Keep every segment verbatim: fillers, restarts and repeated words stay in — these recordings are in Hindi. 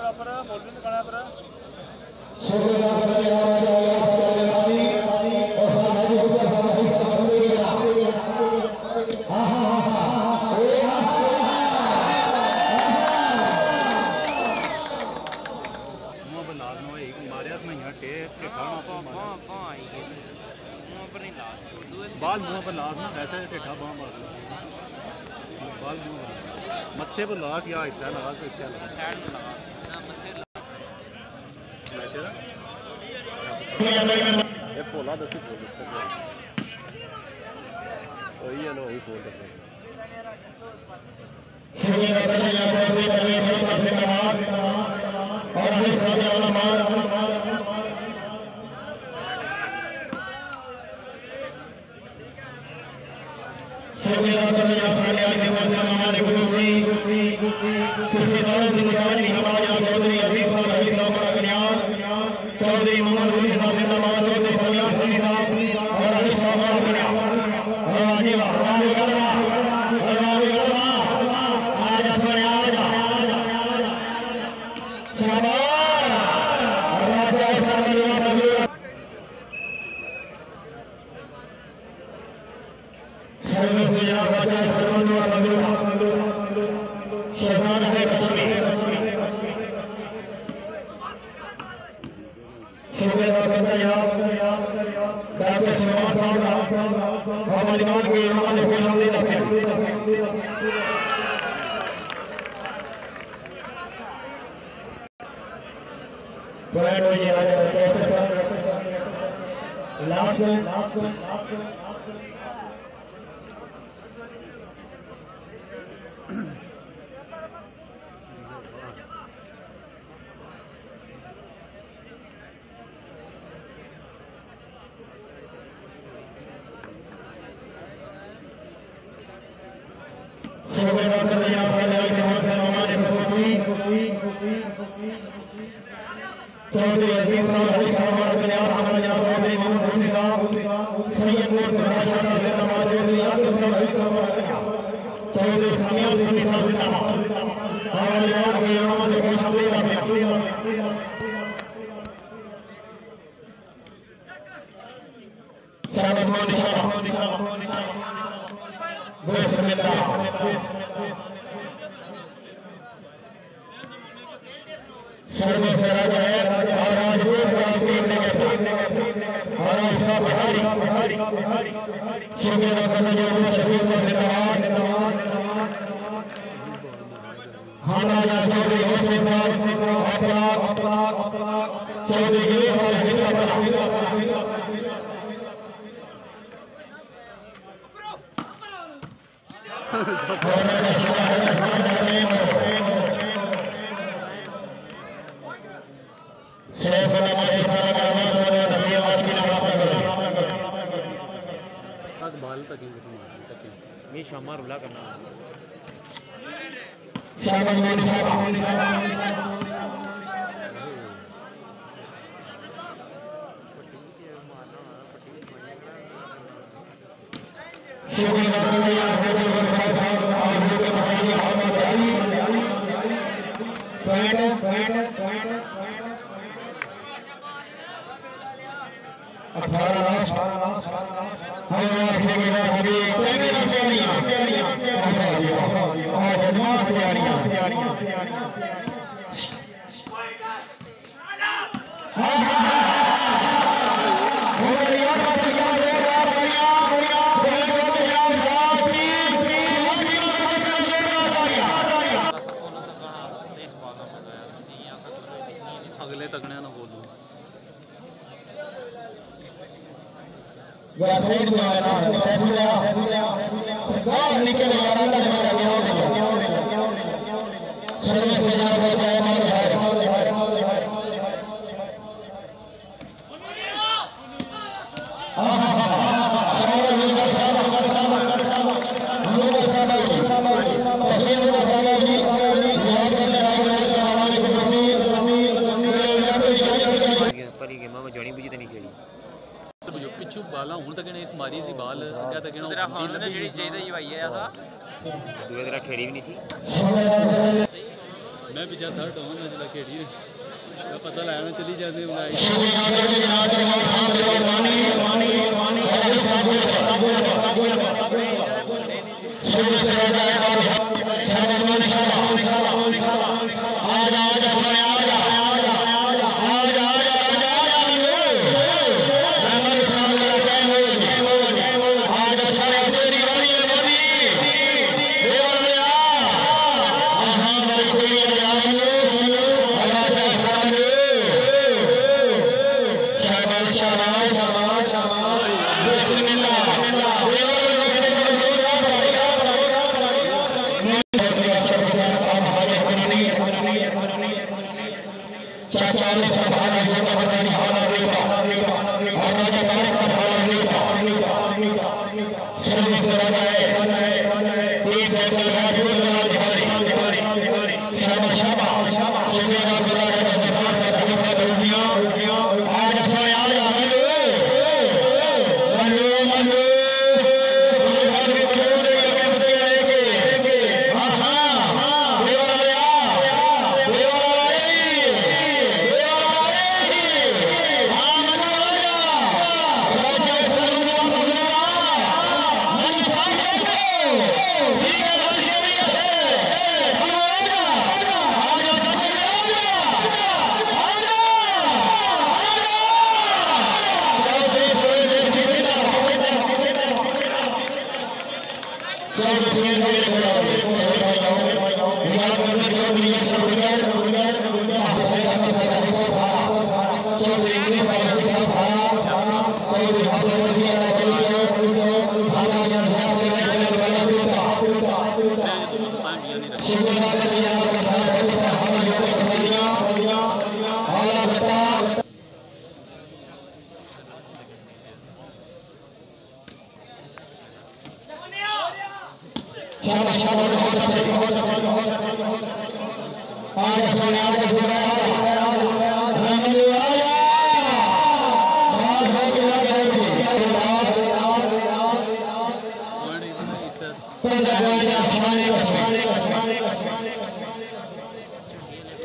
बाल मुँह पर लाश ना ऐसा टेढ़ा बाँ मार बाल मुँह पर मत्थे पर लाश या इतना लाश इतना लाश साइड में लाश ये पोला दस्ती बोल सकते हैं वही है ना वही बोल सकते हैं चौधरी लास्ट लास्ट चौधरी अजीम साहब अली साहब पंजाब हमारे यहाँ चौधरी मोहम्मद हुसैन साहब सैयद नूर राजा साहब जिंदाबाद चौधरी आसिफ साहब अली साहब चौधरी सामिया हुसैन साहब जिंदाबाद हमारे यहाँ के यहाँ से कोई शब्द नहीं आते शाबाश मोहन शाबाश बिस्मिल्लाह सर्वे से राजा है और आज वो देखने के और ऐसा बिहारी शुक्रिया करने जो शफीक साहब जिंदाबाद हाँ राजा चौधरी हुसैन साहब अपना चौधरी गिरी साहब हिस्सा बना बाल तक ये शामा रुला करना अठारह अगले तगड़े ना बोलू साइड में आना साइड में आ सगार निकल आ रहा है सर्वे से जा हो जाए मार भाई आहा लोग साहब तहसीन मुगल साहब जी याद करने आए हैं हमारे को परी के मामा जड़ी बुझी तो नहीं खेली पिछू बाला हूं तक इस मारी सी बाल क्या तक ना तेरा खान ने जेडी चाहिदा ही भाई है ऐसा दूसरा तेरा खेड़ी भी नहीं सी मैं पीछे थर्ड हूँ मैं चला खेड़ी मैं पता लाया चली जाती बुलाई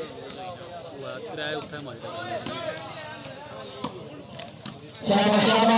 शाबाश